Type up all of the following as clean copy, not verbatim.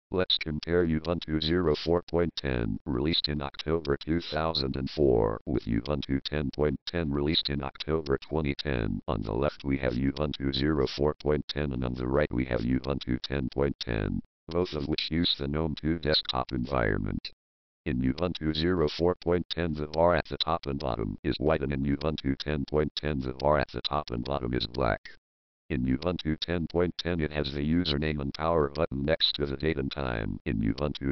Let's compare Ubuntu 04.10, released in October 2004, with Ubuntu 10.10, released in October 2010. On the left we have Ubuntu 04.10 and on the right we have Ubuntu 10.10, both of which use the GNOME 2 desktop environment. In Ubuntu 04.10 the bar at the top and bottom is white, and in Ubuntu 10.10 the bar at the top and bottom is black. In Ubuntu 10.10 it has the username and power button next to the date and time. In Ubuntu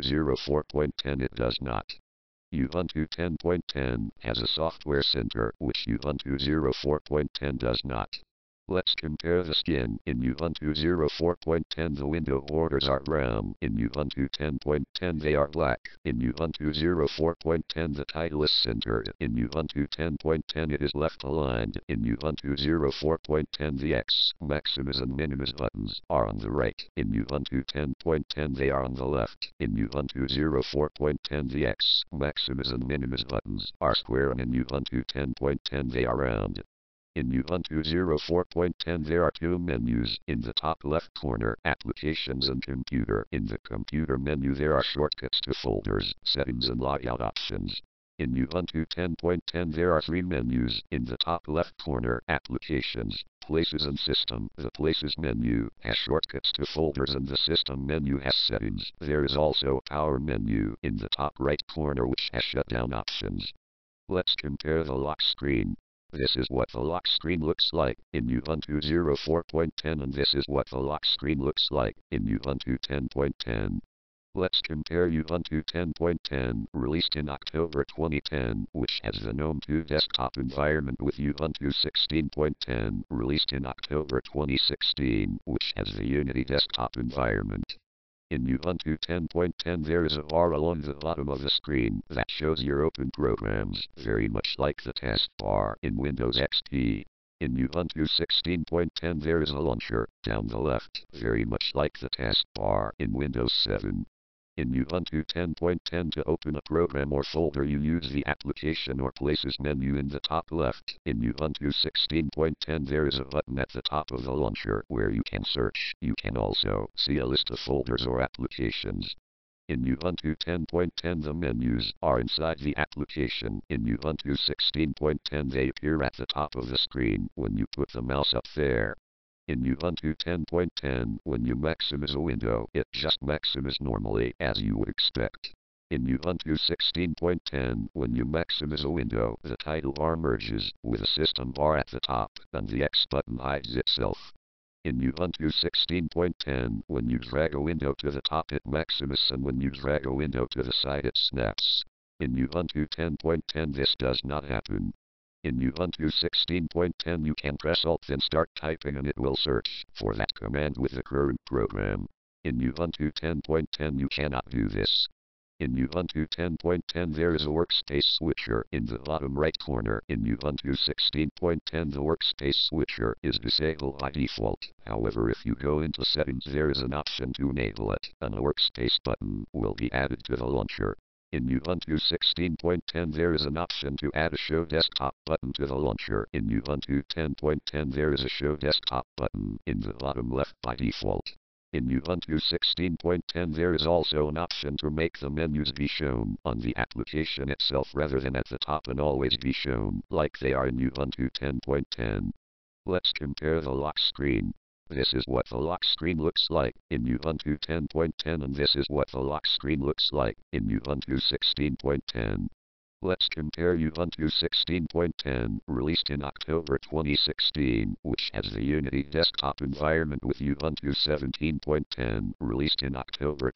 04.10 it does not. Ubuntu 10.10 has a software center, which Ubuntu 04.10 does not. Let's compare the skin. In Ubuntu 04.10 the window borders are brown. In Ubuntu 10.10 they are black. In Ubuntu 04.10 the title is centered. In Ubuntu 10.10 it is left aligned. In Ubuntu 04.10 the X, Maximus and Minimus buttons are on the right. In Ubuntu 10.10 they are on the left. In Ubuntu 04.10 the X, Maximus and Minimus buttons are square, and in Ubuntu 10.10 they are round. In Ubuntu 04.10 there are two menus. In the top left corner, Applications and Computer. In the Computer menu there are shortcuts to folders, settings and logout options. In Ubuntu 10.10 there are three menus. In the top left corner, Applications, Places and System. The Places menu has shortcuts to folders and the System menu has settings. There is also a Power menu in the top right corner which has shutdown options. Let's compare the lock screen. This is what the lock screen looks like in Ubuntu 04.10, and this is what the lock screen looks like in Ubuntu 10.10. Let's compare Ubuntu 10.10, released in October 2010, which has the GNOME 2 desktop environment, with Ubuntu 16.10, released in October 2016, which has the Unity desktop environment. In Ubuntu 10.10 there is a bar along the bottom of the screen that shows your open programs, very much like the taskbar in Windows XP. In Ubuntu 16.10 there is a launcher down the left, very much like the taskbar in Windows 7. In Ubuntu 10.10 to open a program or folder you use the Application or Places menu in the top left. In Ubuntu 16.10 there is a button at the top of the launcher where you can search. You can also see a list of folders or applications. In Ubuntu 10.10 the menus are inside the application. In Ubuntu 16.10 they appear at the top of the screen when you put the mouse up there. In Ubuntu 10.10, when you maximize a window, it just maximizes normally, as you would expect. In Ubuntu 16.10, when you maximize a window, the title bar merges with a system bar at the top, and the X button hides itself. In Ubuntu 16.10, when you drag a window to the top it maximizes, and when you drag a window to the side it snaps. In Ubuntu 10.10 this does not happen. In Ubuntu 16.10 you can press Alt then start typing and it will search for that command with the current program. In Ubuntu 10.10 you cannot do this. In Ubuntu 10.10 there is a workspace switcher in the bottom right corner. In Ubuntu 16.10 the workspace switcher is disabled by default. However, if you go into settings there is an option to enable it, and a workspace button will be added to the launcher. In Ubuntu 16.10 there is an option to add a Show Desktop button to the launcher. In Ubuntu 10.10 there is a Show Desktop button in the bottom left by default. In Ubuntu 16.10 there is also an option to make the menus be shown on the application itself rather than at the top and always be shown like they are in Ubuntu 10.10. Let's compare the lock screen. This is what the lock screen looks like in Ubuntu 10.10, and this is what the lock screen looks like in Ubuntu 16.10. Let's compare Ubuntu 16.10, released in October 2016, which has the Unity desktop environment, with Ubuntu 17.10, released in October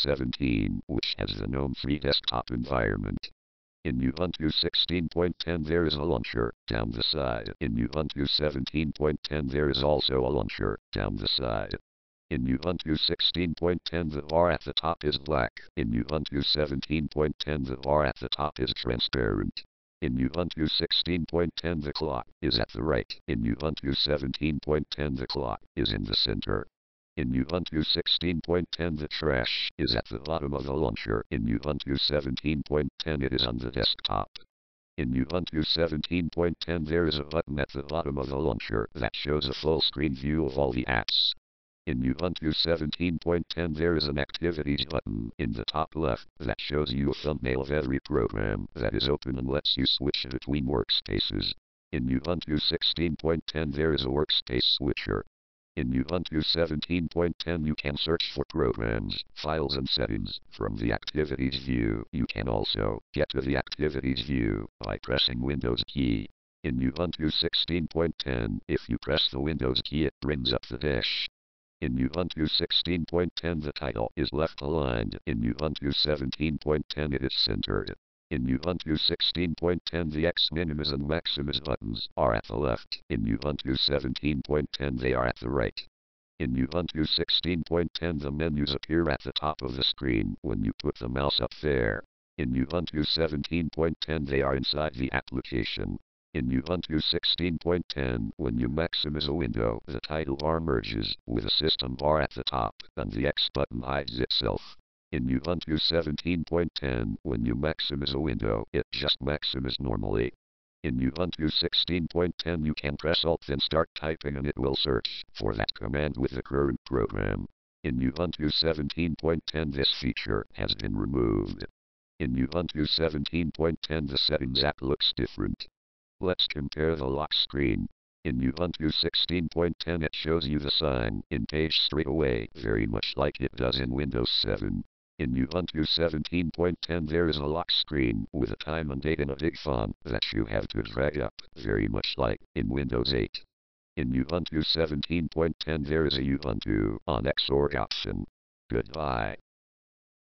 2017, which has the GNOME 3 desktop environment. In Ubuntu 16.10 there is a launcher down the side. In Ubuntu 17.10 there is also a launcher down the side. In Ubuntu 16.10 the bar at the top is black. In Ubuntu 17.10 the bar at the top is transparent. In Ubuntu 16.10 the clock is at the right. In Ubuntu 17.10 the clock is in the center. In Ubuntu 16.10 the trash is at the bottom of the launcher. In Ubuntu 17.10 it is on the desktop. In Ubuntu 17.10 there is a button at the bottom of the launcher that shows a full screen view of all the apps. In Ubuntu 17.10 there is an Activities button in the top left that shows you a thumbnail of every program that is open and lets you switch between workspaces. In Ubuntu 16.10 there is a workspace switcher. In Ubuntu 17.10 you can search for programs, files and settings from the Activities view. You can also get to the Activities view by pressing Windows key. In Ubuntu 16.10, if you press the Windows key it brings up the dash. In Ubuntu 16.10 the title is left aligned. In Ubuntu 17.10 it is centered. In Ubuntu 16.10 the X Minimus and Maximus buttons are at the left. In Ubuntu 17.10 they are at the right. In Ubuntu 16.10 the menus appear at the top of the screen when you put the mouse up there. In Ubuntu 17.10 they are inside the application. In Ubuntu 16.10, when you maximize a window, the title bar merges with a system bar at the top, and the X button hides itself. In Ubuntu 17.10, when you maximize a window, it just maximizes normally. In Ubuntu 16.10 you can press Alt then start typing and it will search for that command with the current program. In Ubuntu 17.10 this feature has been removed. In Ubuntu 17.10 the settings app looks different. Let's compare the lock screen. In Ubuntu 16.10 it shows you the sign in page straight away, very much like it does in Windows 7. In Ubuntu 17.10 there is a lock screen with a time and date in a big font that you have to drag up, very much like in Windows 8. In Ubuntu 17.10 there is a Ubuntu on Xorg option. Goodbye.